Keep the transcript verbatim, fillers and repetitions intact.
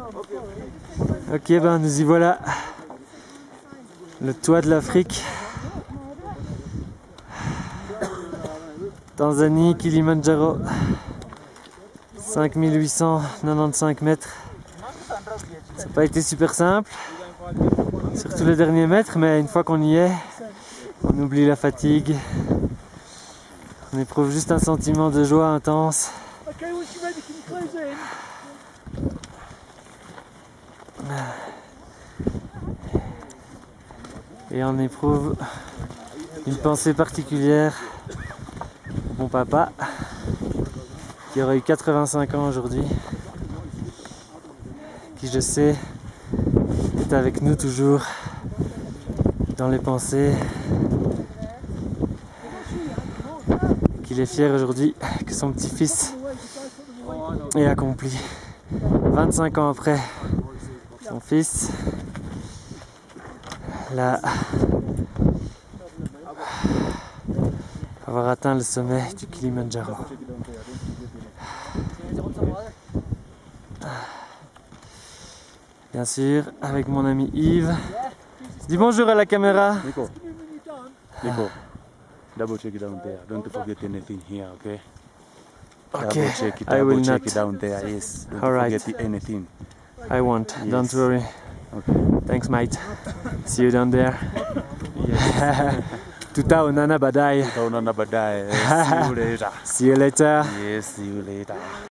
Ok, ben nous y voilà. Le toit de l'Afrique. Tanzanie, Kilimandjaro. cinq mille huit cent quatre-vingt-quinze mètres. Ça n'a pas été super simple, surtout les derniers mètres, mais une fois qu'on y est, on oublie la fatigue. On éprouve juste un sentiment de joie intense. Et on éprouve une pensée particulière pour mon papa, qui aurait eu quatre-vingt-cinq ans aujourd'hui, qui je sais est avec nous toujours dans les pensées, qu'il est fier aujourd'hui que son petit-fils ait accompli vingt-cinq ans après son fils là, avoir atteint le sommet du Kilimandjaro. Bien sûr, avec mon ami Yves. Dis bonjour à la caméra. Nico, Nico, double check it down there. Don't forget anything here, okay? Okay, double check it, I will double check not. it down there. Yes, don't All right. forget anything. I won't, Yes. don't worry. Okay. Thanks, mate. See you down there. Yes. Tutaonana badai. Tutaonana baadaye. See you later. See you later. Yes, see you later.